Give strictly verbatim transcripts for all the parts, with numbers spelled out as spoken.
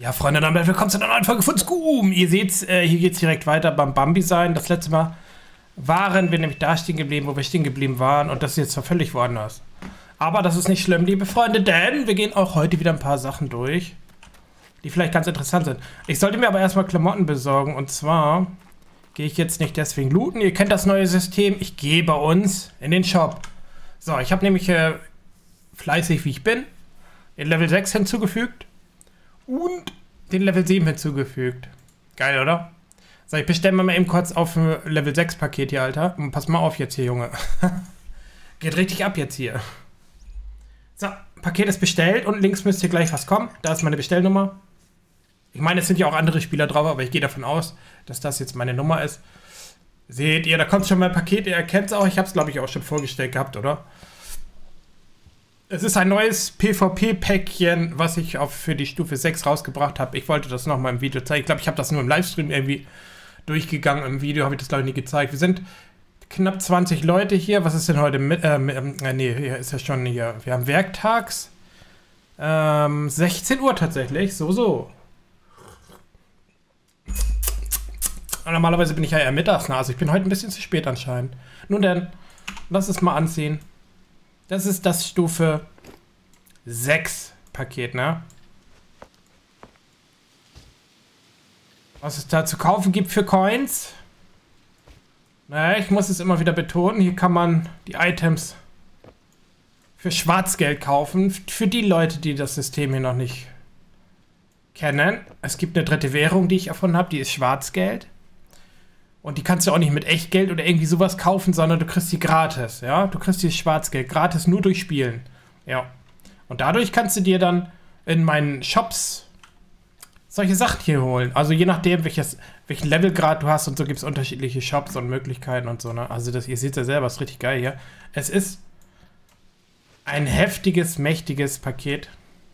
Ja, Freunde, dann willkommen zu einer neuen Folge von Scooom. Ihr seht, äh, hier geht es direkt weiter beim Bambi sein. Das letzte Mal waren wir nämlich da stehen geblieben, wo wir stehen geblieben waren. Und das ist jetzt zwar völlig woanders. Aber das ist nicht schlimm, liebe Freunde, denn wir gehen auch heute wieder ein paar Sachen durch, die vielleicht ganz interessant sind. Ich sollte mir aber erstmal Klamotten besorgen. Und zwar gehe ich jetzt nicht deswegen looten. Ihr kennt das neue System. Ich gehe bei uns in den Shop. So, ich habe nämlich äh, fleißig, wie ich bin, den Level sechs hinzugefügt. Und den Level sieben hinzugefügt. Geil, oder? So, ich bestelle mal eben kurz auf ein Level sechs Paket hier, Alter. Und pass mal auf jetzt hier, Junge. Geht richtig ab jetzt hier. So, Paket ist bestellt und links müsste gleich was kommen. Da ist meine Bestellnummer. Ich meine, es sind ja auch andere Spieler drauf, aber ich gehe davon aus, dass das jetzt meine Nummer ist. Seht ihr, da kommt schon mal ein Paket. Ihr erkennt es auch. Ich habe es, glaube ich, auch schon vorgestellt gehabt, oder? Es ist ein neues PvP-Päckchen, was ich auf für die Stufe sechs rausgebracht habe. Ich wollte das nochmal im Video zeigen. Ich glaube, ich habe das nur im Livestream irgendwie durchgegangen. Im Video habe ich das, glaube ich, nie gezeigt. Wir sind knapp zwanzig Leute hier. Was ist denn heute mit? Äh, äh, nee, hier ist ja schon hier. Wir haben werktags. Ähm, sechzehn Uhr tatsächlich. So, so. Normalerweise bin ich ja eher mittags nah. Also ich bin heute ein bisschen zu spät anscheinend. Nun denn, lass es mal anziehen. Das ist das Stufe sechs Paket, ne? Was es da zu kaufen gibt für Coins. Naja, ich muss es immer wieder betonen. Hier kann man die Items für Schwarzgeld kaufen. Für die Leute, die das System hier noch nicht kennen. Es gibt eine dritte Währung, die ich erfunden habe. Die ist Schwarzgeld. Und die kannst du auch nicht mit Echtgeld oder irgendwie sowas kaufen, sondern du kriegst die gratis, ja? Du kriegst die Schwarzgeld gratis nur durch Spielen, ja. Und dadurch kannst du dir dann in meinen Shops solche Sachen hier holen. Also je nachdem, welches, welchen Levelgrad du hast und so gibt es unterschiedliche Shops und Möglichkeiten und so, ne? Also das, ihr seht ja selber, ist richtig geil hier. Es ist ein heftiges, mächtiges Paket.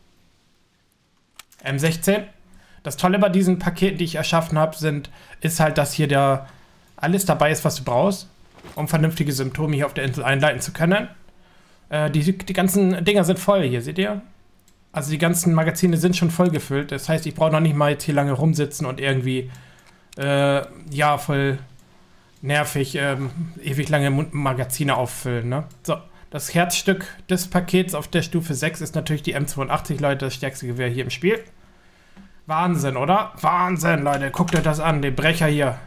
M sechzehn. Das Tolle bei diesen Paketen, die ich erschaffen habe, sind, ist halt, dass hier der alles dabei ist, was du brauchst, um vernünftige Symptome hier auf der Insel einleiten zu können. Äh, die, die ganzen Dinger sind voll hier, seht ihr? Also die ganzen Magazine sind schon voll gefüllt. Das heißt, ich brauche noch nicht mal jetzt hier lange rumsitzen und irgendwie, äh, ja, voll nervig, ähm, ewig lange Magazine auffüllen, ne? So, das Herzstück des Pakets auf der Stufe sechs ist natürlich die M zweiundachtzig, Leute, das stärkste Gewehr hier im Spiel. Wahnsinn, oder? Wahnsinn, Leute. Guckt euch das an, den Brecher hier.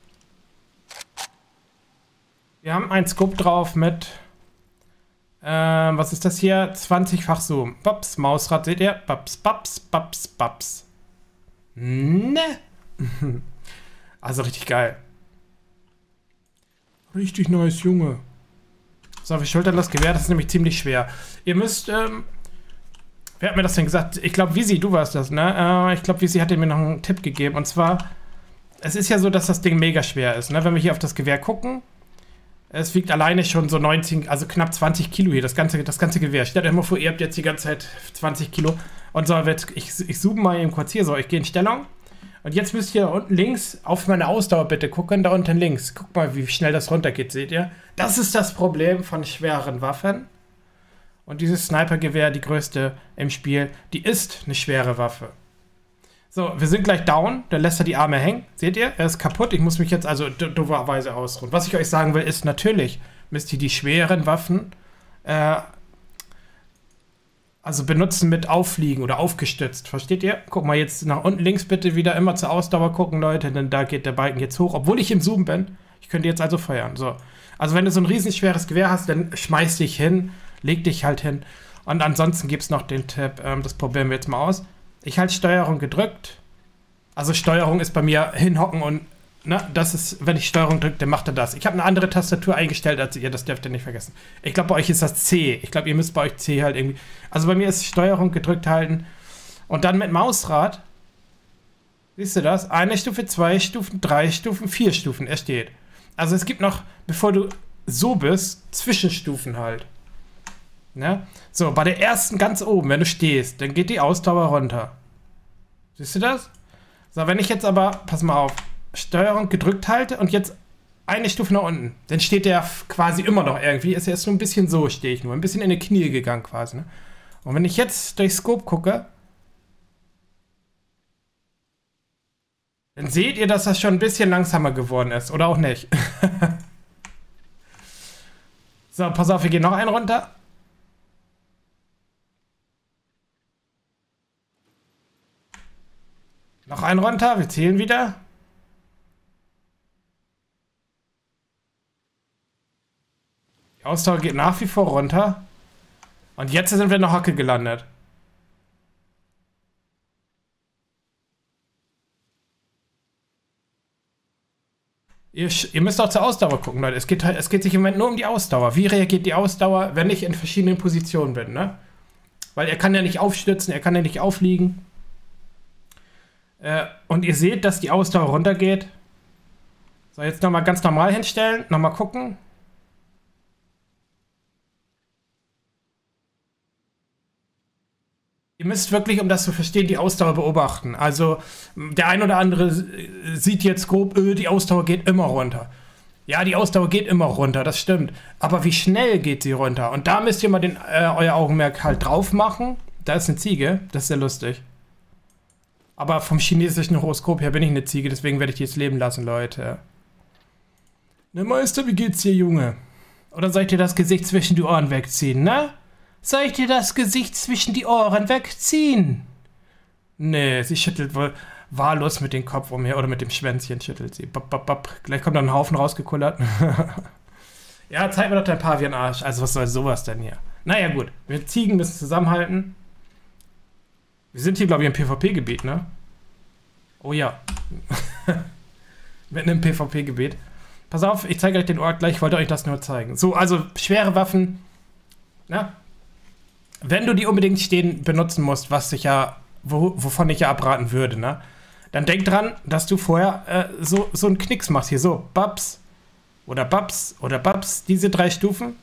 Wir haben einen Scope drauf mit, ähm, was ist das hier? zwanzig-fach Zoom. Baps, Mausrad, seht ihr? Baps, baps, baps, baps. Ne? Also richtig geil. Richtig nice, Junge. So, wir schultern das Gewehr, das ist nämlich ziemlich schwer. Ihr müsst, ähm, wer hat mir das denn gesagt? Ich glaube, Visi, du warst das, ne? Äh, ich glaube, Visi hat mir noch einen Tipp gegeben. Und zwar, es ist ja so, dass das Ding mega schwer ist, ne? Wenn wir hier auf das Gewehr gucken, es wiegt alleine schon so neunzehn, also knapp zwanzig Kilo hier, das ganze, das ganze Gewehr. Stellt euch mal vor, ihr habt jetzt die ganze Zeit zwanzig Kilo. Und so, ich, ich zoome mal eben kurz hier, so, ich gehe in Stellung. Und jetzt müsst ihr unten links auf meine Ausdauer bitte gucken, da unten links. Guckt mal, wie schnell das runtergeht, seht ihr? Das ist das Problem von schwereren Waffen. Und dieses Snipergewehr, die größte im Spiel, die ist eine schwere Waffe. So, wir sind gleich down. Der lässt er die Arme hängen. Seht ihr? Er ist kaputt. Ich muss mich jetzt also dooferweise ausruhen. Was ich euch sagen will, ist natürlich, müsst ihr die schweren Waffen äh, also benutzen mit Auffliegen oder aufgestützt. Versteht ihr? Guck mal jetzt nach unten links bitte wieder immer zur Ausdauer gucken, Leute. Denn da geht der Balken jetzt hoch. Obwohl ich im Zoom bin. Ich könnte jetzt also feuern. So. Also wenn du so ein riesen schweres Gewehr hast, dann schmeiß dich hin. Leg dich halt hin. Und ansonsten gibt es noch den Tipp, ähm, das probieren wir jetzt mal aus. Ich halte Steuerung gedrückt. Also Steuerung ist bei mir hinhocken und, ne, das ist, wenn ich Steuerung drücke, dann macht er das. Ich habe eine andere Tastatur eingestellt als ihr, das dürft ihr nicht vergessen. Ich glaube, bei euch ist das C. Ich glaube, ihr müsst bei euch C halt irgendwie. Also bei mir ist Steuerung gedrückt halten. Und dann mit Mausrad. Siehst du das? Eine Stufe, zwei Stufen, drei Stufen, vier Stufen. Er steht. Also es gibt noch, bevor du so bist, Zwischenstufen halt. Ne? So, bei der ersten ganz oben, wenn du stehst, dann geht die Ausdauer runter. Siehst du das? So, wenn ich jetzt aber, pass mal auf, Steuerung gedrückt halte und jetzt eine Stufe nach unten, dann steht der quasi immer noch irgendwie, ist erst so ein bisschen so, stehe ich nur, ein bisschen in die Knie gegangen quasi. Ne? Und wenn ich jetzt durch Scope gucke, Dann seht ihr, dass das schon ein bisschen langsamer geworden ist. Oder auch nicht. So, pass auf, wir gehen noch einen runter. Noch einen runter, wir zählen wieder. Die Ausdauer geht nach wie vor runter. Und jetzt sind wir in der Hocke gelandet. Ihr, ihr müsst auch zur Ausdauer gucken, Leute. Es geht, es geht sich im Moment nur um die Ausdauer. Wie reagiert die Ausdauer, wenn ich in verschiedenen Positionen bin, ne? Weil er kann ja nicht aufstützen, er kann ja nicht aufliegen. Äh, und ihr seht, dass die Ausdauer runtergeht. So, jetzt nochmal ganz normal hinstellen. Nochmal gucken. Ihr müsst wirklich, um das zu verstehen, die Ausdauer beobachten. Also, der ein oder andere sieht jetzt grob, öh, die Ausdauer geht immer runter. Ja, die Ausdauer geht immer runter, das stimmt. Aber wie schnell geht sie runter? Und da müsst ihr mal den, äh, euer Augenmerk halt drauf machen. Da ist eine Ziege, das ist sehr lustig. Aber vom chinesischen Horoskop her bin ich eine Ziege, deswegen werde ich die jetzt leben lassen, Leute. Ne, Meister, wie geht's dir, Junge? Oder soll ich dir das Gesicht zwischen die Ohren wegziehen, ne? Soll ich dir das Gesicht zwischen die Ohren wegziehen? Nee, sie schüttelt wohl wahllos mit dem Kopf umher. Oder mit dem Schwänzchen schüttelt sie. Bap, bap, bap. Gleich kommt dann ein Haufen rausgekullert. Ja, zeig mir doch dein Pavian-Arsch. Also was soll sowas denn hier? Naja, gut. Wir Ziegen müssen zusammenhalten. Wir sind hier, glaube ich, im PvP-Gebiet, ne? Oh ja. Mitten im PvP-Gebiet. Pass auf, ich zeige euch den Ort gleich. Ich wollte euch das nur zeigen. So, also schwere Waffen. Na? Wenn du die unbedingt stehen benutzen musst, was ich ja, wo, wovon ich ja abraten würde, ne? Dann denk dran, dass du vorher äh, so, so einen Knicks machst. Hier so, Babs oder Babs oder Babs. Diese drei Stufen,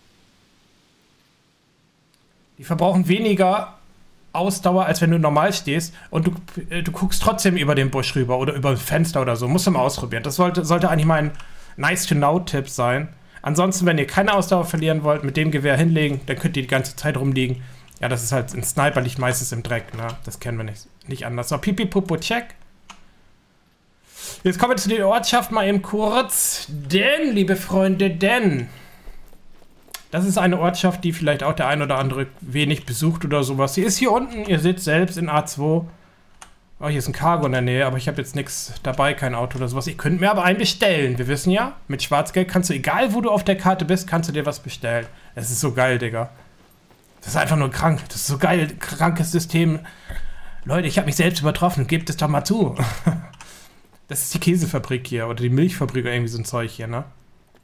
die verbrauchen weniger Ausdauer, als wenn du normal stehst und du, äh, du guckst trotzdem über den Busch rüber oder über ein Fenster oder so. Musst du mal ausprobieren. Das sollte, sollte eigentlich mein Nice-to-Know-Tipp sein. Ansonsten, wenn ihr keine Ausdauer verlieren wollt, mit dem Gewehr hinlegen, dann könnt ihr die ganze Zeit rumliegen. Ja, das ist halt ein Sniper, liegt meistens im Dreck, ne? Das kennen wir nicht, nicht anders. So, Pipi, Popo, check. Jetzt kommen wir zu der Ortschaft mal eben kurz. Denn, liebe Freunde, denn... Das ist eine Ortschaft, die vielleicht auch der ein oder andere wenig besucht oder sowas. Sie ist hier unten, ihr seht selbst in A zwei. Oh, hier ist ein Cargo in der Nähe, aber ich habe jetzt nichts dabei, kein Auto oder sowas. Ich könnte mir aber einen bestellen. Wir wissen ja, mit Schwarzgeld kannst du, egal wo du auf der Karte bist, kannst du dir was bestellen. Es ist so geil, Digga. Das ist einfach nur krank. Das ist so geil, krankes System. Leute, ich habe mich selbst übertroffen. Gebt es doch mal zu. Das ist die Käsefabrik hier oder die Milchfabrik oder irgendwie so ein Zeug hier, ne?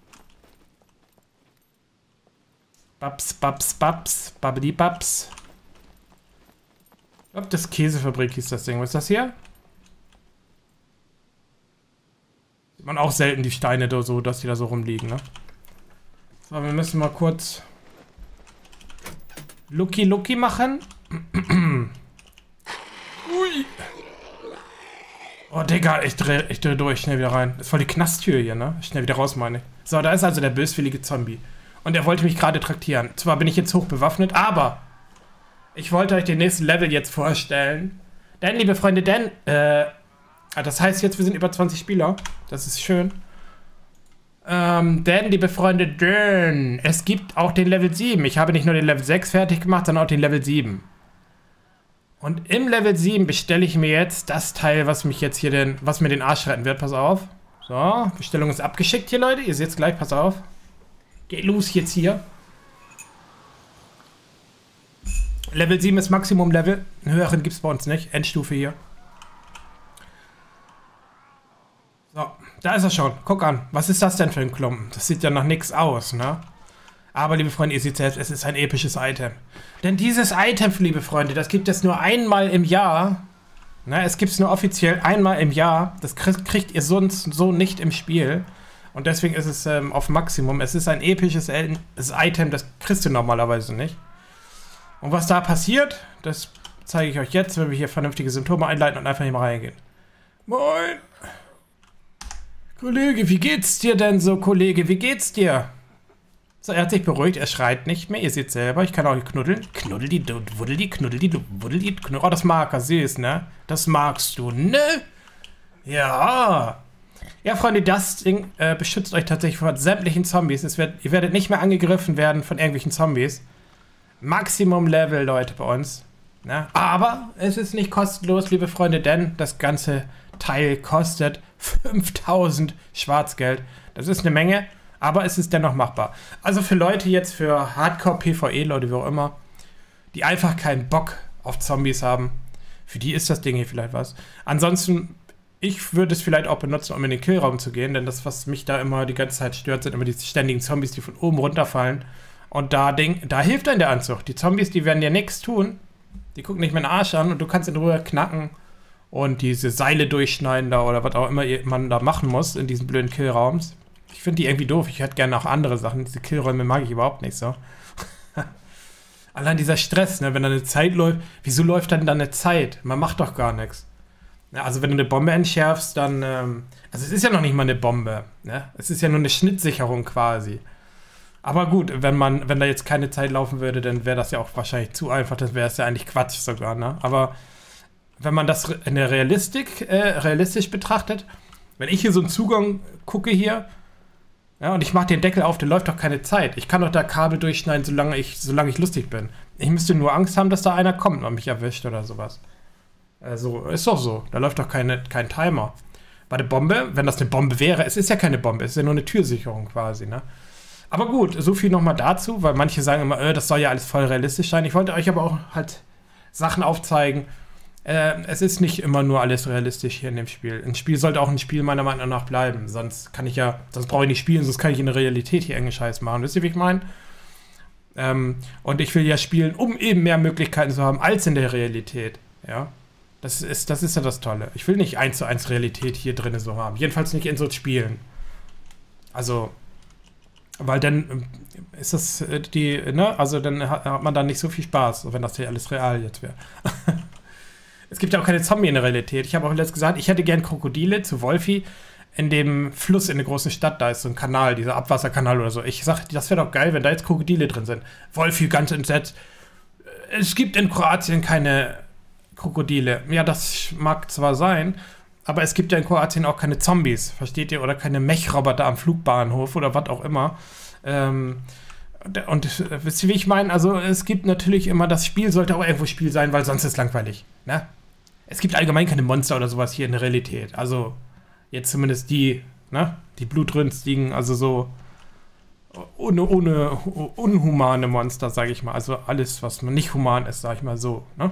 Babs, Babs, Babs, Babidi Babs. Ich glaube, das Käsefabrik hieß das Ding. Was ist das hier? Sieht man auch selten die Steine da so, dass die da so rumliegen, ne? So, wir müssen mal kurz Lucky Lucky machen. Ui. Oh, Digga, ich dreh, ich dreh durch, schnell wieder rein. Das ist voll die Knasttür hier, ne? Schnell wieder raus, meine ich. So, da ist also der böswillige Zombie. Und er wollte mich gerade traktieren. Zwar bin ich jetzt hoch bewaffnet, aber ich wollte euch den nächsten Level jetzt vorstellen. Denn, liebe Freunde, denn, äh, das heißt jetzt, wir sind über zwanzig Spieler. Das ist schön. Ähm, denn, liebe Freunde, denn, es gibt auch den Level sieben. Ich habe nicht nur den Level sechs fertig gemacht, sondern auch den Level sieben. Und im Level sieben bestelle ich mir jetzt das Teil, was mich jetzt hier den, was mir den Arsch retten wird. Pass auf. So, Bestellung ist abgeschickt hier, Leute. Ihr seht es gleich, pass auf. Geht los jetzt hier. Level sieben ist Maximum-Level. Einen höheren gibt es bei uns nicht. Endstufe hier. So, da ist er schon. Guck an. Was ist das denn für ein Klumpen? Das sieht ja nach nichts aus, ne? Aber, liebe Freunde, ihr seht selbst, es ist ein episches Item. Denn dieses Item, liebe Freunde, das gibt es nur einmal im Jahr. Ne, es gibt es nur offiziell einmal im Jahr. Das kriegt, kriegt ihr sonst so nicht im Spiel. Und deswegen ist es ähm, auf Maximum. Es ist ein episches Item, das kriegst du normalerweise nicht. Und was da passiert, das zeige ich euch jetzt, wenn wir hier vernünftige Symptome einleiten und einfach hier mal reingehen. Moin! Kollege, wie geht's dir denn so, Kollege? Wie geht's dir? So, er hat sich beruhigt, er schreit nicht mehr. Ihr seht selber, ich kann auch knuddeln. Knuddel die, wuddel die, knuddel die, wuddel die, knuddel. Oh, das mag er, süß, ne? Das magst du, ne? Ja. Ja, Freunde, das Ding äh, beschützt euch tatsächlich vor sämtlichen Zombies. Es wird, ihr werdet nicht mehr angegriffen werden von irgendwelchen Zombies. Maximum Level, Leute, bei uns. Ja, aber es ist nicht kostenlos, liebe Freunde, denn das ganze Teil kostet fünftausend Schwarzgeld. Das ist eine Menge, aber es ist dennoch machbar. Also für Leute jetzt, für Hardcore-PvE-Leute, wie auch immer, die einfach keinen Bock auf Zombies haben, für die ist das Ding hier vielleicht was. Ansonsten, ich würde es vielleicht auch benutzen, um in den Killraum zu gehen, denn das, was mich da immer die ganze Zeit stört, sind immer diese ständigen Zombies, die von oben runterfallen. Und da, Ding, da hilft einem der Anzug. Die Zombies, die werden dir nichts tun. Die gucken nicht mehr den Arsch an und du kannst in Ruhe knacken und diese Seile durchschneiden da oder was auch immer man da machen muss in diesen blöden Killraums. Ich finde die irgendwie doof. Ich hätte gerne auch andere Sachen. Diese Killräume mag ich überhaupt nicht so. Allein dieser Stress, ne? Wenn da eine Zeit läuft. Wieso läuft dann da eine Zeit? Man macht doch gar nichts. Ja, also wenn du eine Bombe entschärfst, dann... Ähm, also es ist ja noch nicht mal eine Bombe. Ne? Es ist ja nur eine Schnittsicherung quasi. Aber gut, wenn man, wenn da jetzt keine Zeit laufen würde, dann wäre das ja auch wahrscheinlich zu einfach. Dann wäre es ja eigentlich Quatsch sogar, ne? Aber wenn man das in der Realistik, äh, realistisch betrachtet, wenn ich hier so einen Zugang gucke hier, ja, und ich mache den Deckel auf, dann läuft doch keine Zeit. Ich kann doch da Kabel durchschneiden, solange ich, solange ich lustig bin. Ich müsste nur Angst haben, dass da einer kommt und mich erwischt oder sowas. Also, ist doch so. Da läuft doch keine, kein Timer. Bei der Bombe, wenn das eine Bombe wäre, es ist ja keine Bombe, es ist ja nur eine Türsicherung quasi, ne? Aber gut, so viel nochmal dazu, weil manche sagen immer, äh, das soll ja alles voll realistisch sein. Ich wollte euch aber auch halt Sachen aufzeigen. Äh, es ist nicht immer nur alles realistisch hier in dem Spiel. Ein Spiel sollte auch ein Spiel meiner Meinung nach bleiben. Sonst kann ich ja, sonst brauche ich nicht spielen, sonst kann ich in der Realität hier engen Scheiß machen. Wisst ihr, wie ich meine? Ähm, und ich will ja spielen, um eben mehr Möglichkeiten zu haben als in der Realität. Ja. Das ist, das ist ja das Tolle. Ich will nicht eins zu eins Realität hier drin so haben. Jedenfalls nicht in so Spielen. Also... Weil dann ist das die, ne, also dann hat man da nicht so viel Spaß, wenn das hier alles real jetzt wäre. Es gibt ja auch keine Zombie in der Realität. Ich habe auch letztens gesagt, ich hätte gern Krokodile zu Wolfi in dem Fluss in der großen Stadt. Da ist so ein Kanal, dieser Abwasserkanal oder so. Ich sag, das wäre doch geil, wenn da jetzt Krokodile drin sind. Wolfi ganz entsetzt. Es gibt in Kroatien keine Krokodile. Ja, das mag zwar sein, aber es gibt ja in Kroatien auch keine Zombies, versteht ihr? Oder keine Mech-Roboter am Flugbahnhof oder was auch immer. Ähm, und, und wisst ihr, wie ich meine? Also es gibt natürlich immer, das Spiel sollte auch irgendwo Spiel sein, weil sonst ist es langweilig. Ne? Es gibt allgemein keine Monster oder sowas hier in der Realität. Also jetzt zumindest die, ne? Die blutrünstigen, also so ohne, ohne unhumane Monster, sage ich mal. Also alles, was man nicht human ist, sage ich mal so. Ne?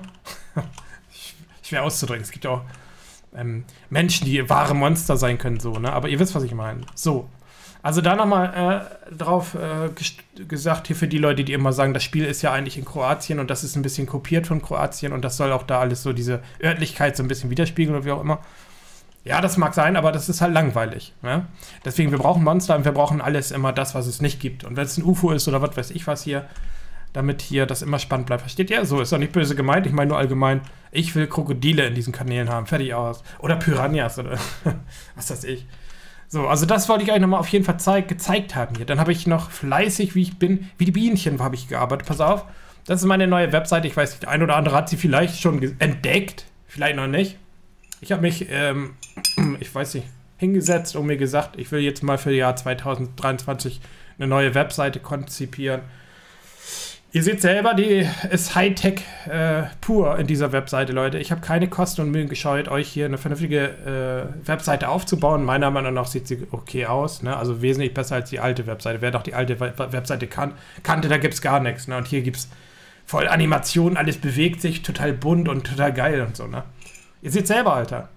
Schwer auszudrücken. Es gibt ja auch Ähm, Menschen, die wahre Monster sein können, so, ne? Aber ihr wisst, was ich meine. So. Also da nochmal äh, drauf äh, gesagt, hier für die Leute, die immer sagen, das Spiel ist ja eigentlich in Kroatien und das ist ein bisschen kopiert von Kroatien und das soll auch da alles so diese Örtlichkeit so ein bisschen widerspiegeln oder wie auch immer. Ja, das mag sein, aber das ist halt langweilig, ne? Deswegen, wir brauchen Monster und wir brauchen alles immer das, was es nicht gibt. Und wenn es ein U F O ist oder was weiß ich was hier, damit hier das immer spannend bleibt. Versteht ihr? So, ist doch nicht böse gemeint. Ich meine nur allgemein, ich will Krokodile in diesen Kanälen haben. Fertig aus. Oder Piranhas oder was weiß ich. So, also das wollte ich euch nochmal auf jeden Fall zeig, gezeigt haben hier. Dann habe ich noch fleißig, wie ich bin, wie die Bienchen habe ich gearbeitet. Pass auf, das ist meine neue Webseite. Ich weiß nicht, der ein oder andere hat sie vielleicht schon entdeckt. Vielleicht noch nicht. Ich habe mich, ähm, ich weiß nicht, hingesetzt und mir gesagt, ich will jetzt mal für das Jahr zweitausenddreiundzwanzig eine neue Webseite konzipieren. Ihr seht selber, die ist Hightech äh, pur in dieser Webseite, Leute. Ich habe keine Kosten und Mühen gescheut, euch hier eine vernünftige äh, Webseite aufzubauen. Meiner Meinung nach sieht sie okay aus, ne? Also wesentlich besser als die alte Webseite. Wer doch die alte Webseite kan kannte, da gibt es gar nichts. Ne? Und hier gibt es voll Animationen, alles bewegt sich, total bunt und total geil und so. Ne? Ihr seht selber, Alter.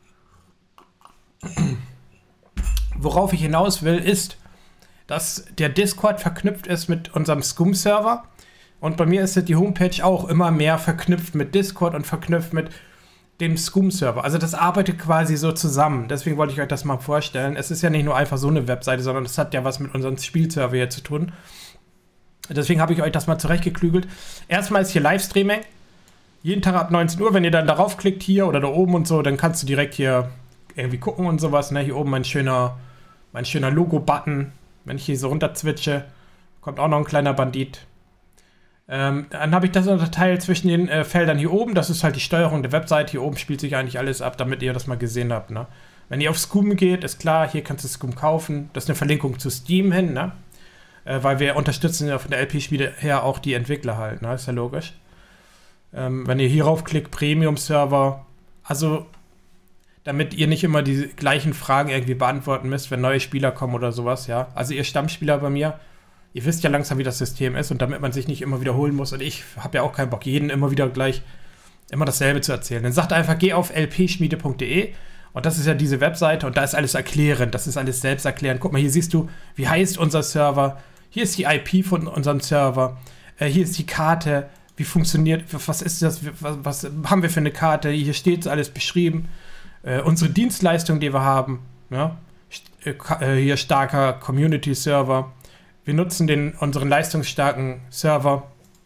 Worauf ich hinaus will, ist, dass der Discord verknüpft ist mit unserem Scum-Server. Und bei mir ist die Homepage auch immer mehr verknüpft mit Discord und verknüpft mit dem Scum-Server. Also das arbeitet quasi so zusammen. Deswegen wollte ich euch das mal vorstellen. Es ist ja nicht nur einfach so eine Webseite, sondern es hat ja was mit unserem Spielserver hier zu tun. Deswegen habe ich euch das mal zurechtgeklügelt. Erstmal ist hier Livestreaming. Jeden Tag ab neunzehn Uhr, wenn ihr dann darauf klickt hier oder da oben und so, dann kannst du direkt hier irgendwie gucken und sowas. Ne? Hier oben mein schöner, mein schöner Logo-Button. Wenn ich hier so runter zwitsche, kommt auch noch ein kleiner Bandit. Ähm, dann habe ich das unterteilt zwischen den äh, Feldern hier oben. Das ist halt die Steuerung der Website. Hier oben spielt sich eigentlich alles ab, damit ihr das mal gesehen habt. Ne? Wenn ihr auf Scum geht, ist klar, hier kannst du Scum kaufen. Das ist eine Verlinkung zu Steam hin, ne? Äh, weil wir unterstützen ja von der L P-Schmiede her auch die Entwickler halt, ne? Ist ja logisch. Ähm, wenn ihr hierauf klickt, Premium-Server, also damit ihr nicht immer die gleichen Fragen irgendwie beantworten müsst, wenn neue Spieler kommen oder sowas, ja. Also ihr Stammspieler bei mir, ihr wisst ja langsam, wie das System ist und damit man sich nicht immer wiederholen muss und ich habe ja auch keinen Bock, jeden immer wieder gleich immer dasselbe zu erzählen. Dann sagt einfach, geh auf l p schmiede punkt de und das ist ja diese Webseite und da ist alles erklärend, das ist alles selbsterklärend. Guck mal, hier siehst du, wie heißt unser Server, hier ist die I P von unserem Server, äh, hier ist die Karte, wie funktioniert, was ist das, was, was haben wir für eine Karte, hier steht alles beschrieben. Äh, unsere Dienstleistung, die wir haben, ja, äh, hier starker Community-Server. Wir nutzen den, unseren leistungsstarken Server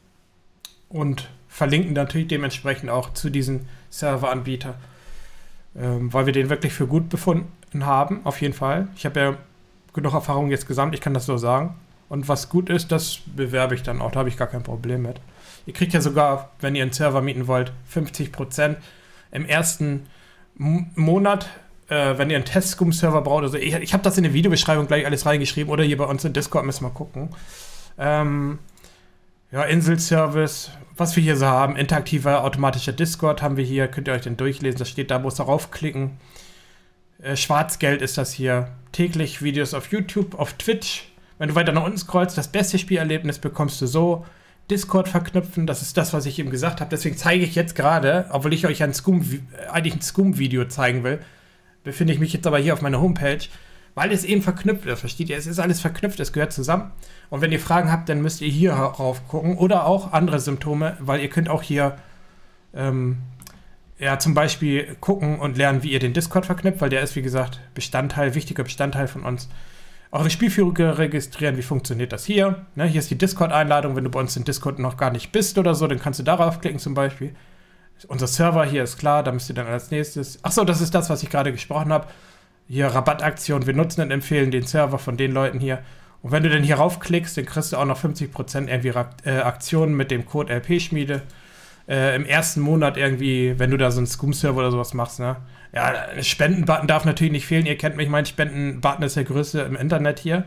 und verlinken natürlich dementsprechend auch zu diesem Serveranbieter, ähm, weil wir den wirklich für gut befunden haben, auf jeden Fall. Ich habe ja genug Erfahrung jetzt gesammelt, ich kann das so sagen. Und was gut ist, das bewerbe ich dann auch, da habe ich gar kein Problem mit. Ihr kriegt ja sogar, wenn ihr einen Server mieten wollt, fünfzig Prozent im ersten Monat, äh, wenn ihr einen Test-Scum-Server braucht. Also ich, ich habe das in der Videobeschreibung gleich alles reingeschrieben oder hier bei uns in Discord müssen wir gucken. Ähm, ja, Inselservice, was wir hier so haben, interaktiver automatischer Discord haben wir hier, könnt ihr euch den durchlesen, das steht da, muss darauf klicken. Äh, Schwarzgeld ist das hier, täglich Videos auf YouTube, auf Twitch. Wenn du weiter nach unten scrollst, das beste Spielerlebnis bekommst du so. Discord verknüpfen, das ist das, was ich eben gesagt habe. Deswegen zeige ich jetzt gerade, obwohl ich euch ein Scum, eigentlich ein Scum-Video zeigen will, befinde ich mich jetzt aber hier auf meiner Homepage, weil es eben verknüpft ist, versteht ihr? Es ist alles verknüpft, es gehört zusammen. Und wenn ihr Fragen habt, dann müsst ihr hier rauf gucken oder auch andere Symptome, weil ihr könnt auch hier ähm, ja, zum Beispiel gucken und lernen, wie ihr den Discord verknüpft, weil der ist, wie gesagt, Bestandteil, wichtiger Bestandteil von uns. Eure Spielführung registrieren, wie funktioniert das hier? Ne, hier ist die Discord-Einladung, wenn du bei uns in Discord noch gar nicht bist oder so, dann kannst du darauf klicken zum Beispiel. Unser Server hier ist klar, da müsst ihr dann als nächstes... Achso, das ist das, was ich gerade gesprochen habe. Hier Rabattaktion, wir nutzen und empfehlen den Server von den Leuten hier. Und wenn du dann hier raufklickst, dann kriegst du auch noch fünfzig Prozent irgendwie äh, Aktionen mit dem Code L P-Schmiede. Äh, Im ersten Monat irgendwie, wenn du da so einen Scum-Server oder sowas machst, ne? Ja, ein Spenden-Button darf natürlich nicht fehlen. Ihr kennt mich, mein Spenden-Button ist der größte im Internet hier.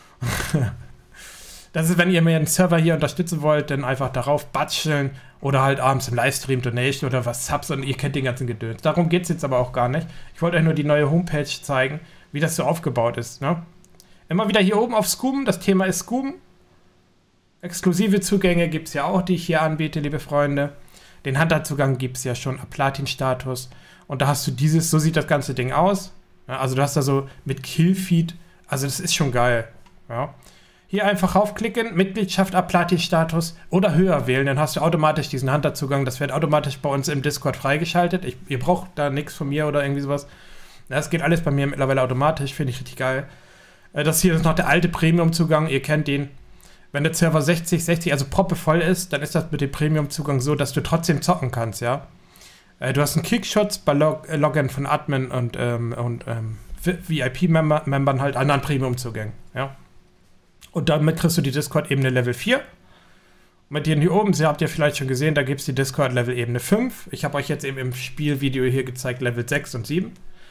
Das ist, wenn ihr mir einen Server hier unterstützen wollt, dann einfach darauf batscheln oder halt abends im Livestream Donation oder was Subs und ihr kennt den ganzen Gedöns. Darum geht es jetzt aber auch gar nicht. Ich wollte euch nur die neue Homepage zeigen, wie das so aufgebaut ist, ne? Immer wieder hier oben auf Scum, das Thema ist Scum. Exklusive Zugänge gibt es ja auch, die ich hier anbiete, liebe Freunde. Den Hunter-Zugang gibt es ja schon, Platin-Status. Und da hast du dieses, so sieht das ganze Ding aus. Ja, also du hast da so mit Killfeed, also das ist schon geil. Ja. Hier einfach raufklicken, Mitgliedschaft ab Platin-Status oder höher wählen, dann hast du automatisch diesen Hunter-Zugang. Das wird automatisch bei uns im Discord freigeschaltet. Ich, ihr braucht da nichts von mir oder irgendwie sowas. Das geht alles bei mir mittlerweile automatisch, finde ich richtig geil. Das hier ist noch der alte Premium-Zugang, ihr kennt den. Wenn der Server sechzig, sechzig, also proppevoll ist, dann ist das mit dem Premium-Zugang so, dass du trotzdem zocken kannst, ja. Äh, du hast einen Kickschutz bei Log äh, Login von Admin und, ähm, und ähm, V I P-Membern halt anderen Premium-Zugängen, ja. Und damit kriegst du die Discord-Ebene Level vier. Mit denen hier oben, Sie habt ihr vielleicht schon gesehen, da gibt es die Discord-Level-Ebene fünf. Ich habe euch jetzt eben im Spielvideo hier gezeigt, Level sechs und sieben.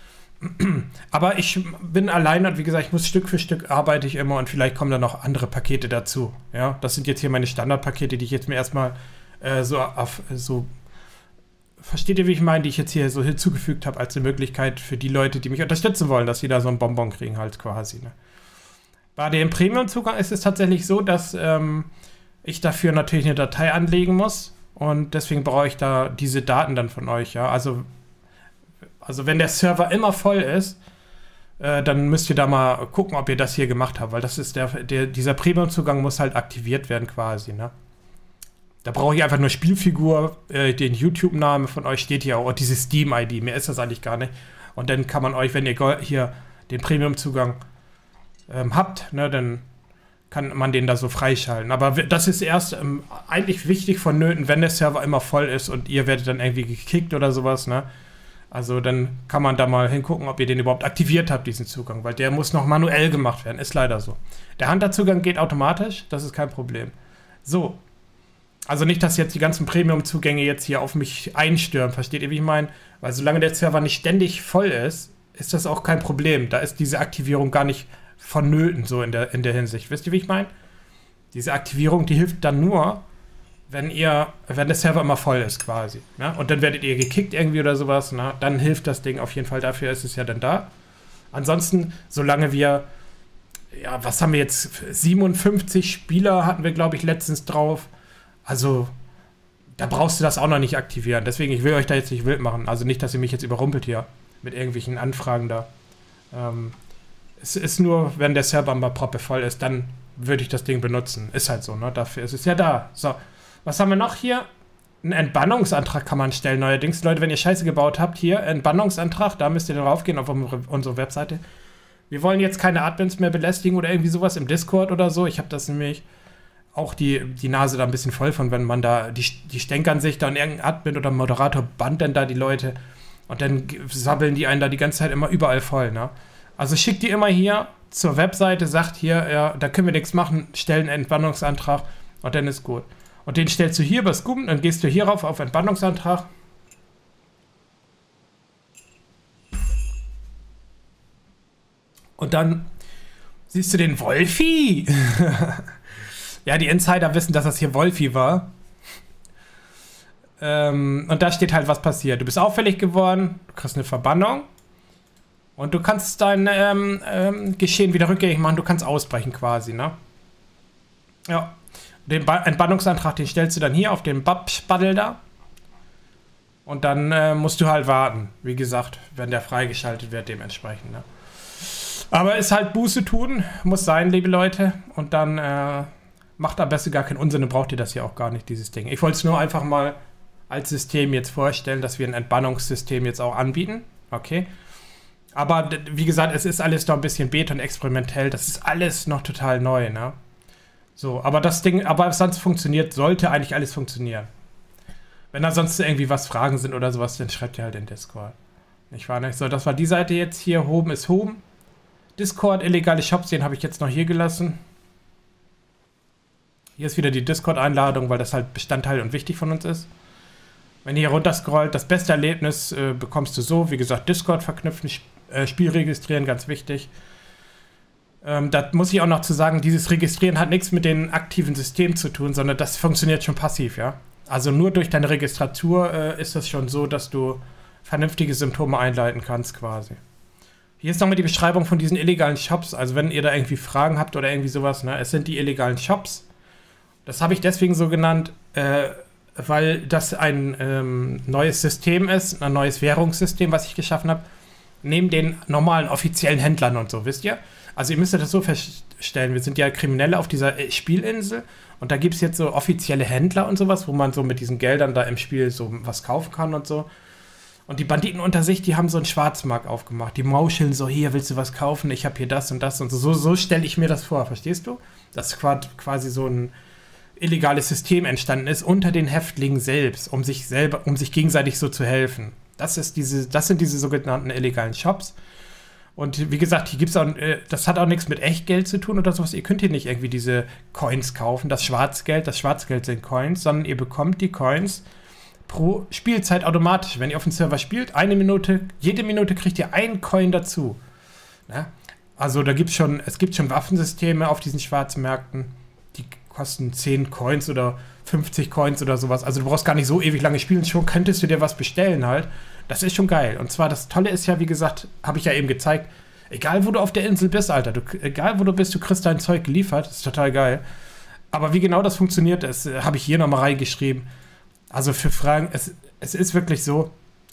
Aber ich bin alleine und wie gesagt, ich muss Stück für Stück arbeite ich immer und vielleicht kommen da noch andere Pakete dazu. Ja, das sind jetzt hier meine Standardpakete, die ich jetzt mir erstmal äh, so auf so versteht ihr, wie ich meine, die ich jetzt hier so hinzugefügt habe als eine Möglichkeit für die Leute, die mich unterstützen wollen, dass sie da so ein Bonbon kriegen halt quasi. Ne? Bei dem Premium-Zugang ist es tatsächlich so, dass ähm, ich dafür natürlich eine Datei anlegen muss und deswegen brauche ich da diese Daten dann von euch. Ja, also Also wenn der Server immer voll ist, äh, dann müsst ihr da mal gucken, ob ihr das hier gemacht habt, weil das ist der, der dieser Premium-Zugang muss halt aktiviert werden quasi, ne? Da brauche ich einfach nur Spielfigur, äh, den YouTube-Namen von euch steht hier auch, und diese Steam-I D, mehr ist das eigentlich gar nicht. Und dann kann man euch, wenn ihr hier den Premium-Zugang ähm, habt, ne, dann kann man den da so freischalten. Aber das ist erst ähm, eigentlich wichtig vonnöten, wenn der Server immer voll ist und ihr werdet dann irgendwie gekickt oder sowas, ne? Also dann kann man da mal hingucken, ob ihr den überhaupt aktiviert habt, diesen Zugang, weil der muss noch manuell gemacht werden, ist leider so. Der Hunter-Zugang geht automatisch, das ist kein Problem. So, also nicht, dass jetzt die ganzen Premium-Zugänge jetzt hier auf mich einstürmen, versteht ihr, wie ich meine? Weil solange der Server nicht ständig voll ist, ist das auch kein Problem. Da ist diese Aktivierung gar nicht vonnöten, so in der, in der Hinsicht. Wisst ihr, wie ich meine? Diese Aktivierung, die hilft dann nur, wenn ihr, wenn der Server immer voll ist quasi. Ja? Und dann werdet ihr gekickt irgendwie oder sowas. Na? Dann hilft das Ding auf jeden Fall, dafür ist es ja dann da. Ansonsten, solange wir, ja, was haben wir jetzt, siebenundfünfzig Spieler hatten wir, glaube ich, letztens drauf. Also, da brauchst du das auch noch nicht aktivieren. Deswegen, ich will euch da jetzt nicht wild machen. Also nicht, dass ihr mich jetzt überrumpelt hier mit irgendwelchen Anfragen da. Ähm, es ist nur, wenn der Server mal proppe voll ist, dann würde ich das Ding benutzen. Ist halt so, ne? Dafür ist es ja da. So, was haben wir noch hier? Einen Entbannungsantrag kann man stellen neuerdings. Leute, wenn ihr Scheiße gebaut habt, hier, Entbannungsantrag, da müsst ihr drauf gehen auf unsere Webseite. Wir wollen jetzt keine Admins mehr belästigen oder irgendwie sowas im Discord oder so. Ich habe das nämlich auch die, die Nase da ein bisschen voll von, wenn man da, die, die stänkern sich da und irgendein Admin oder Moderator bannt dann da die Leute und dann sabbeln die einen da die ganze Zeit immer überall voll, ne? Also schickt die immer hier zur Webseite, sagt hier, ja, da können wir nichts machen, stellen einen Entbannungsantrag und dann ist gut. Und den stellst du hier bei Scoopen, dann gehst du hier rauf auf Entbannungsantrag. Und dann siehst du den Wolfi. Ja, die Insider wissen, dass das hier Wolfi war. Ähm, und da steht halt, was passiert. Du bist auffällig geworden, du kriegst eine Verbannung. Und du kannst dein ähm, ähm, Geschehen wieder rückgängig machen, du kannst ausbrechen quasi, ne? Ja. Den ba Entbannungsantrag, den stellst du dann hier auf den Bab-Spaddel da. Und dann äh, musst du halt warten, wie gesagt, wenn der freigeschaltet wird, dementsprechend, ne? Aber ist halt Buße tun, muss sein, liebe Leute. Und dann äh, macht am besten gar keinen Unsinn, dann braucht ihr das hier auch gar nicht, dieses Ding. Ich wollte es nur einfach mal als System jetzt vorstellen, dass wir ein Entbannungssystem jetzt auch anbieten. Okay. Aber wie gesagt, es ist alles noch ein bisschen Beta und experimentell. Das ist alles noch total neu, ne? So, aber das Ding, aber sonst funktioniert, sollte eigentlich alles funktionieren. Wenn da sonst irgendwie was Fragen sind oder sowas, dann schreibt ihr halt in Discord. Ich war nicht so, das war die Seite jetzt hier, Home ist Home. Discord, illegale Shops, den habe ich jetzt noch hier gelassen. Hier ist wieder die Discord-Einladung, weil das halt Bestandteil und wichtig von uns ist. Wenn ihr hier runter scrollt, das beste Erlebnis äh, bekommst du so, wie gesagt, Discord verknüpfen, Sp äh, Spiel registrieren, ganz wichtig. Ähm, da muss ich auch noch zu sagen, dieses Registrieren hat nichts mit dem aktiven System zu tun, sondern das funktioniert schon passiv, ja. Also nur durch deine Registratur äh, ist es schon so, dass du vernünftige Symptome einleiten kannst, quasi. Hier ist nochmal die Beschreibung von diesen illegalen Shops. Also wenn ihr da irgendwie Fragen habt oder irgendwie sowas, ne, es sind die illegalen Shops. Das habe ich deswegen so genannt, äh, weil das ein ähm, neues System ist, ein neues Währungssystem, was ich geschaffen habe, neben den normalen offiziellen Händlern und so, wisst ihr? Also ihr müsst euch das so feststellen, wir sind ja Kriminelle auf dieser Spielinsel und da gibt es jetzt so offizielle Händler und sowas, wo man so mit diesen Geldern da im Spiel so was kaufen kann und so. Und die Banditen unter sich, die haben so einen Schwarzmarkt aufgemacht. Die mauscheln so, hier, willst du was kaufen? Ich habe hier das und das und so. So, so stelle ich mir das vor, verstehst du? Dass quasi so ein illegales System entstanden ist unter den Häftlingen selbst, um sich selber, um sich gegenseitig so zu helfen. Das ist diese, das sind diese sogenannten illegalen Shops. Und wie gesagt, hier gibt's auch, das hat auch nichts mit Echtgeld zu tun oder sowas. Ihr könnt hier nicht irgendwie diese Coins kaufen, das Schwarzgeld, das Schwarzgeld sind Coins, sondern ihr bekommt die Coins pro Spielzeit automatisch. Wenn ihr auf dem Server spielt, eine Minute, jede Minute kriegt ihr einen Coin dazu. Ja? Also da gibt's schon, es gibt schon Waffensysteme auf diesen Schwarzmärkten, die kosten zehn Coins oder fünfzig Coins oder sowas. Also du brauchst gar nicht so ewig lange spielen, schon könntest du dir was bestellen halt. Das ist schon geil. Und zwar, das Tolle ist ja, wie gesagt, habe ich ja eben gezeigt, egal wo du auf der Insel bist, Alter, du, egal wo du bist, du kriegst dein Zeug geliefert, das ist total geil. Aber wie genau das funktioniert, das äh, habe ich hier nochmal reingeschrieben. Also für Fragen, es, es ist wirklich so,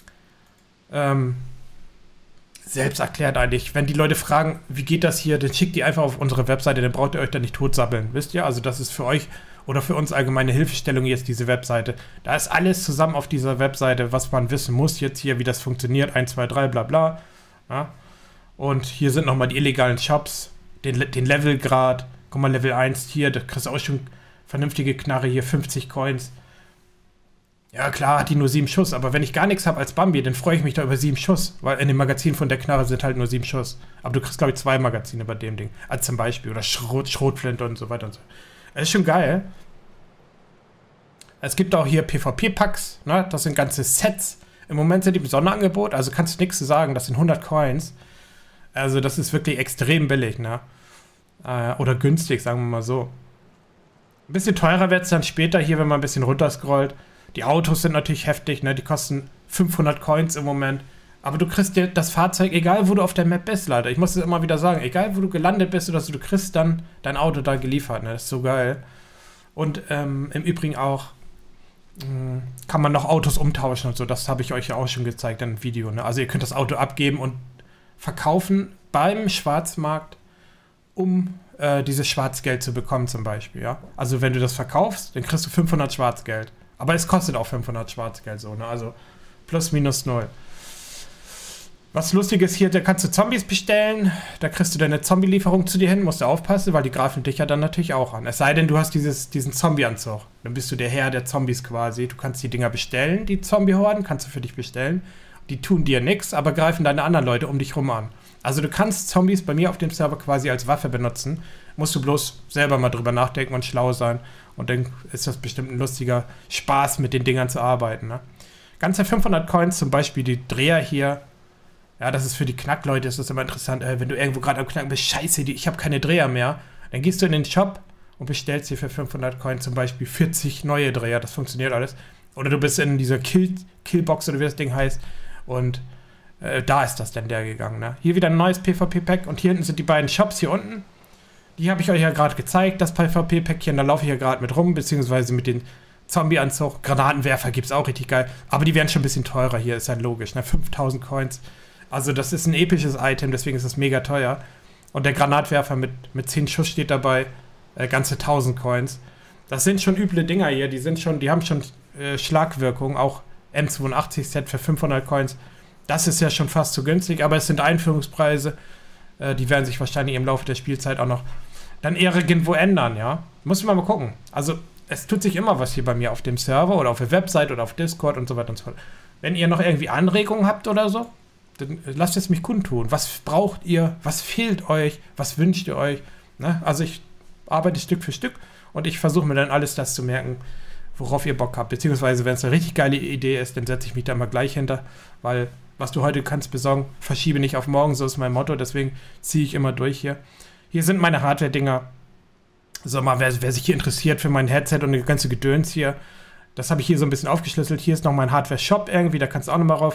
ähm, selbst erklärt eigentlich. Wenn die Leute fragen, wie geht das hier, dann schickt die einfach auf unsere Webseite, dann braucht ihr euch da nicht totsabbeln, wisst ihr? Also das ist für euch oder für uns allgemeine Hilfestellung jetzt diese Webseite. Da ist alles zusammen auf dieser Webseite, was man wissen muss jetzt hier, wie das funktioniert, eins, zwei, drei, bla bla. Ja? Und hier sind nochmal die illegalen Shops, den, den Levelgrad, guck mal, Level eins hier, da kriegst du auch schon vernünftige Knarre hier, fünfzig Coins. Ja klar, hat die nur sieben Schuss, aber wenn ich gar nichts habe als Bambi, dann freue ich mich da über sieben Schuss, weil in dem Magazin von der Knarre sind halt nur sieben Schuss. Aber du kriegst, glaube ich, zwei Magazine bei dem Ding, als zum Beispiel, oder Schrot, Schrotflinte und so weiter und so. Das ist schon geil. Es gibt auch hier PvP-Packs, ne? Das sind ganze Sets Im Moment sind die im Sonderangebot, also kannst du nichts zu sagen. Das sind hundert Coins. Also das ist wirklich extrem billig, ne? Äh, oder günstig, sagen wir mal so. Ein bisschen teurer wird es dann später hier, wenn man ein bisschen runterscrollt. Die Autos sind natürlich heftig, ne? Die kosten fünfhundert Coins im Moment. Aber du kriegst dir das Fahrzeug, egal wo du auf der Map bist, leider. Ich muss es immer wieder sagen, egal wo du gelandet bist oder so, du kriegst dann dein Auto da geliefert, ne? Das ist so geil. Und ähm, im Übrigen auch mh, kann man noch Autos umtauschen und so. Das habe ich euch ja auch schon gezeigt in einem Video, ne? Also ihr könnt das Auto abgeben und verkaufen beim Schwarzmarkt, um äh, dieses Schwarzgeld zu bekommen zum Beispiel, ja. Also wenn du das verkaufst, dann kriegst du fünfhundert Schwarzgeld. Aber es kostet auch fünfhundert Schwarzgeld so, ne? Also plus minus null. Was lustig ist hier, da kannst du Zombies bestellen, da kriegst du deine Zombie-Lieferung zu dir hin, musst du aufpassen, weil die greifen dich ja dann natürlich auch an. Es sei denn, du hast dieses, diesen Zombie-Anzug. Dann bist du der Herr der Zombies quasi. Du kannst die Dinger bestellen, die Zombie-Horden, kannst du für dich bestellen. Die tun dir nichts, aber greifen deine anderen Leute um dich rum an. Also du kannst Zombies bei mir auf dem Server quasi als Waffe benutzen. Musst du bloß selber mal drüber nachdenken und schlau sein. Und dann ist das bestimmt ein lustiger Spaß, mit den Dingern zu arbeiten, ne? Ganze fünfhundert Coins, zum Beispiel die Dreher hier. Ja, das ist für die Knackleute, ist das immer interessant. Äh, wenn du irgendwo gerade am Knacken bist, scheiße, die, ich habe keine Dreher mehr. Dann gehst du in den Shop und bestellst dir für fünfhundert Coins zum Beispiel vierzig neue Dreher. Das funktioniert alles. Oder du bist in dieser Kill, Killbox oder wie das Ding heißt. Und äh, da ist das dann der gegangen, ne? Hier wieder ein neues PvP-Pack. Und hier hinten sind die beiden Shops hier unten. Die habe ich euch ja gerade gezeigt, das PvP-Päckchen. Da laufe ich ja gerade mit rum, beziehungsweise mit den Zombie-Anzug. Granatenwerfer gibt es auch richtig geil. Aber die werden schon ein bisschen teurer hier, ist ja logisch, ne? fünftausend Coins. Also das ist ein episches Item, deswegen ist es mega teuer. Und der Granatwerfer mit, mit zehn Schuss steht dabei. Äh, ganze tausend Coins. Das sind schon üble Dinger hier. Die sind schon, die haben schon äh, Schlagwirkung. Auch M zweiundachtzig Set für fünfhundert Coins. Das ist ja schon fast zu günstig, aber es sind Einführungspreise. Äh, die werden sich wahrscheinlich im Laufe der Spielzeit auch noch dann irgendwo ändern, ja. Muss man mal gucken. Also es tut sich immer was hier bei mir auf dem Server oder auf der Website oder auf Discord und so weiter und so fort. Wenn ihr noch irgendwie Anregungen habt oder so, dann lasst es mich kundtun. Was braucht ihr? Was fehlt euch? Was wünscht ihr euch? Ne? Also ich arbeite Stück für Stück und ich versuche mir dann alles das zu merken, worauf ihr Bock habt. Beziehungsweise, wenn es eine richtig geile Idee ist, dann setze ich mich da mal gleich hinter, weil was du heute kannst besorgen, verschiebe nicht auf morgen, so ist mein Motto, deswegen ziehe ich immer durch hier. Hier sind meine Hardware-Dinger. So, mal, wer, wer sich hier interessiert für mein Headset und die ganze Gedöns hier, das habe ich hier so ein bisschen aufgeschlüsselt. Hier ist noch mein Hardware-Shop irgendwie, da kannst du auch nochmal rauf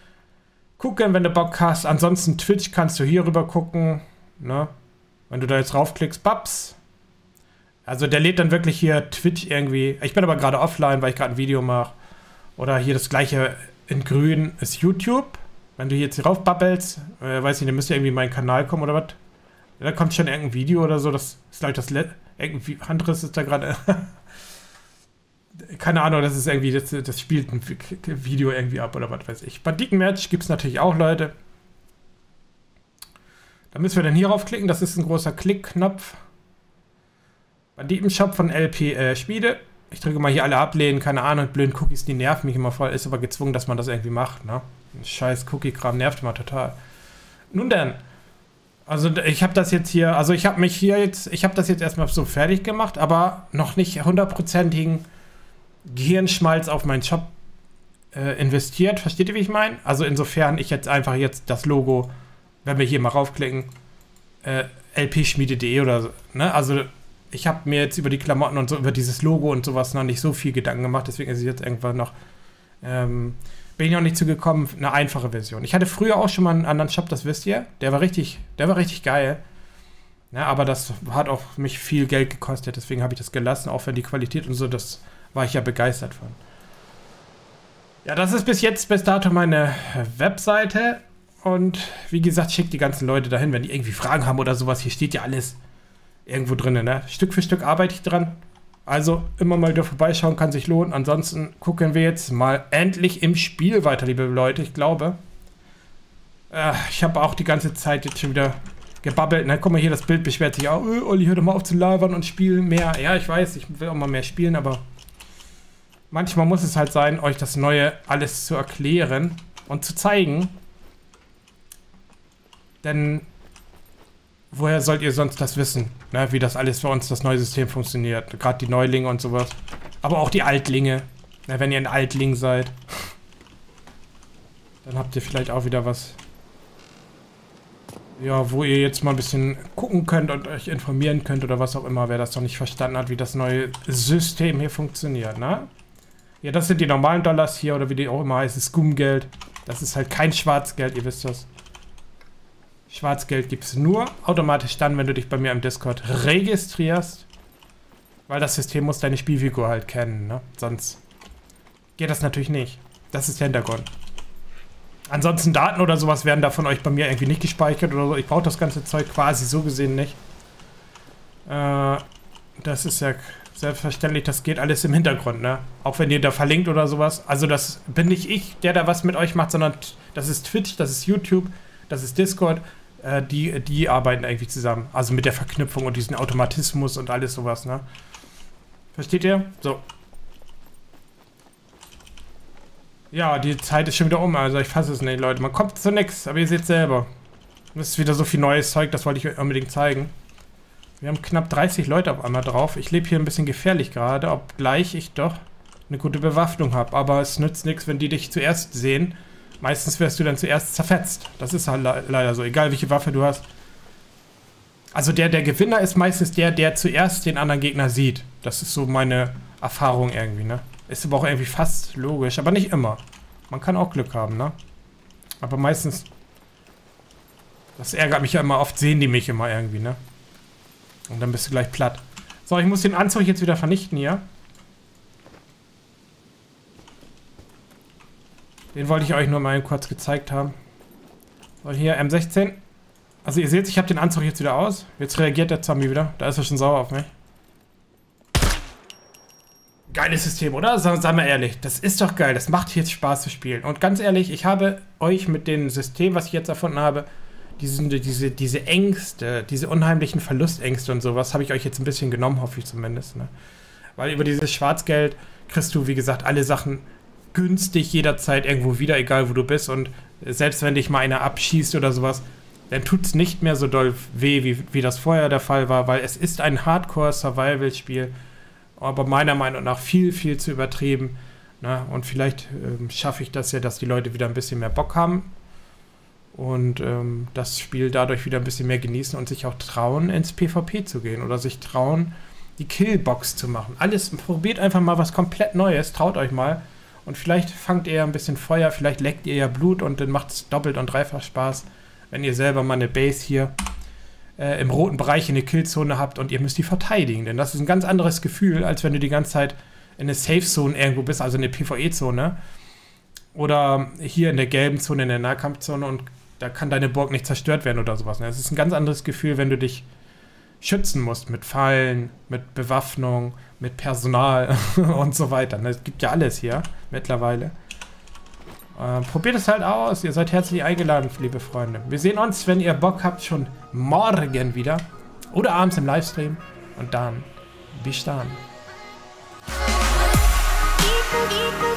gucken, wenn du Bock hast. Ansonsten Twitch kannst du hier rüber gucken, ne? Wenn du da jetzt raufklickst, babs. Also der lädt dann wirklich hier Twitch irgendwie. Ich bin aber gerade offline, weil ich gerade ein Video mache. Oder hier das gleiche in grün ist YouTube. Wenn du jetzt hier rauf babbelst, äh, weiß ich, dann müsste irgendwie in meinen Kanal kommen oder was. Da kommt schon irgendein Video oder so. Das ist gleich das Le irgendwie anderes ist da gerade. Keine Ahnung, das ist irgendwie, das, das spielt ein Video irgendwie ab oder was weiß ich. Banditen-Match gibt es natürlich auch, Leute. Da müssen wir dann hier raufklicken. Das ist ein großer Klickknopf. Banditen-Shop von L P äh, Schmiede. Ich drücke mal hier alle ablehnen. Keine Ahnung, blöden Cookies, die nerven mich immer voll. Ist aber gezwungen, dass man das irgendwie macht, ne? Scheiß Cookie-Kram nervt immer total. Nun denn. Also ich habe das jetzt hier, also ich habe mich hier jetzt, ich habe das jetzt erstmal so fertig gemacht, aber noch nicht hundertprozentigen Gehirnschmalz auf meinen Shop äh, investiert. Versteht ihr, wie ich meine? Also insofern ich jetzt einfach jetzt das Logo, wenn wir hier mal raufklicken, äh, l p schmiede punkt de oder so, ne? Also ich habe mir jetzt über die Klamotten und so, über dieses Logo und sowas noch nicht so viel Gedanken gemacht, deswegen ist es jetzt irgendwann noch, ähm, bin ich noch nicht zugekommen, eine einfache Version. Ich hatte früher auch schon mal einen anderen Shop, das wisst ihr, der war richtig, der war richtig geil. Ja, aber das hat auch mich viel Geld gekostet, deswegen habe ich das gelassen, auch wenn die Qualität und so, das war ich ja begeistert von. Ja, das ist bis jetzt, bis dato meine Webseite. Und wie gesagt, schickt die ganzen Leute dahin, wenn die irgendwie Fragen haben oder sowas. Hier steht ja alles irgendwo drin, ne? Stück für Stück arbeite ich dran. Also immer mal wieder vorbeischauen, kann sich lohnen. Ansonsten gucken wir jetzt mal endlich im Spiel weiter, liebe Leute. Ich glaube, äh, ich habe auch die ganze Zeit jetzt schon wieder gebabbelt. Ne? Guck mal hier, das Bild beschwert sich auch. Oh, Olli, hör doch mal auf zu labern und spielen mehr. Ja, ich weiß, ich will auch mal mehr spielen, aber manchmal muss es halt sein, euch das Neue alles zu erklären und zu zeigen. Denn woher sollt ihr sonst das wissen, ne? Wie das alles für uns, das neue System funktioniert. Gerade die Neulinge und sowas. Aber auch die Altlinge, ne? Wenn ihr ein Altling seid. Dann habt ihr vielleicht auch wieder was, ja, wo ihr jetzt mal ein bisschen gucken könnt und euch informieren könnt oder was auch immer, wer das noch nicht verstanden hat, wie das neue System hier funktioniert, ne? Ja, das sind die normalen Dollars hier oder wie die auch immer heißen, Scum-Geld. Das ist halt kein Schwarzgeld, ihr wisst das. Schwarzgeld gibt es nur automatisch dann, wenn du dich bei mir im Discord registrierst. Weil das System muss deine Spielfigur halt kennen, ne? Sonst geht das natürlich nicht. Das ist der Hintergrund. Ansonsten Daten oder sowas werden da von euch bei mir irgendwie nicht gespeichert oder so. Ich brauche das ganze Zeug quasi so gesehen nicht. Äh, das ist ja selbstverständlich, das geht alles im Hintergrund, ne? Auch wenn ihr da verlinkt oder sowas. Also das bin nicht ich, der da was mit euch macht, sondern das ist Twitch, das ist YouTube, das ist Discord. Äh, die, die arbeiten irgendwie zusammen. Also mit der Verknüpfung und diesen Automatismus und alles sowas, ne? Versteht ihr? So. Ja, die Zeit ist schon wieder um, also ich fasse es nicht, Leute. Man kommt zu nichts, aber ihr seht selber. Das ist wieder so viel neues Zeug, das wollte ich euch unbedingt zeigen. Wir haben knapp dreißig Leute auf einmal drauf. Ich lebe hier ein bisschen gefährlich gerade, obgleich ich doch eine gute Bewaffnung habe. Aber es nützt nichts, wenn die dich zuerst sehen. Meistens wirst du dann zuerst zerfetzt. Das ist halt le leider so, egal welche Waffe du hast. Also der, der Gewinner ist meistens der, der zuerst den anderen Gegner sieht. Das ist so meine Erfahrung irgendwie, ne? Ist aber auch irgendwie fast logisch, aber nicht immer. Man kann auch Glück haben, ne? Aber meistens... Das ärgert mich ja immer, oft sehen die mich immer irgendwie, ne? Und dann bist du gleich platt. So, ich muss den Anzug jetzt wieder vernichten hier. Den wollte ich euch nur mal kurz gezeigt haben. So, hier M sechzehn. Also ihr seht, ich habe den Anzug jetzt wieder aus. Jetzt reagiert der Zombie wieder. Da ist er schon sauer auf mich. Geiles System, oder? Sagen wir ehrlich. Das ist doch geil. Das macht jetzt Spaß zu spielen. Und ganz ehrlich, ich habe euch mit dem System, was ich jetzt erfunden habe, Diese, diese, diese Ängste, diese unheimlichen Verlustängste und sowas, habe ich euch jetzt ein bisschen genommen, hoffe ich zumindest. Ne? Weil über dieses Schwarzgeld kriegst du, wie gesagt, alle Sachen günstig jederzeit irgendwo wieder, egal wo du bist. Und selbst wenn dich mal einer abschießt oder sowas, dann tut es nicht mehr so doll weh, wie, wie das vorher der Fall war, weil es ist ein Hardcore-Survival-Spiel, aber meiner Meinung nach viel, viel zu übertrieben. Ne? Und vielleicht ähm, schaffe ich das ja, dass die Leute wieder ein bisschen mehr Bock haben. Und ähm, das Spiel dadurch wieder ein bisschen mehr genießen und sich auch trauen, ins PvP zu gehen. Oder sich trauen, die Killbox zu machen. Alles, probiert einfach mal was komplett Neues, traut euch mal. Und vielleicht fangt ihr ja ein bisschen Feuer, vielleicht leckt ihr ja Blut und dann macht es doppelt und dreifach Spaß, wenn ihr selber mal eine Base hier äh, im roten Bereich in eine Killzone habt und ihr müsst die verteidigen. Denn das ist ein ganz anderes Gefühl, als wenn du die ganze Zeit in eine Safe-Zone irgendwo bist, also in eine PvE-Zone. Oder hier in der gelben Zone, in der Nahkampfzone und da kann deine Burg nicht zerstört werden oder sowas. Es ist ein ganz anderes Gefühl, wenn du dich schützen musst mit Fallen, mit Bewaffnung, mit Personal und so weiter. Es gibt ja alles hier mittlerweile. Äh, probiert es halt aus. Ihr seid herzlich eingeladen, liebe Freunde. Wir sehen uns, wenn ihr Bock habt, schon morgen wieder. Oder abends im Livestream. Und dann bis dann.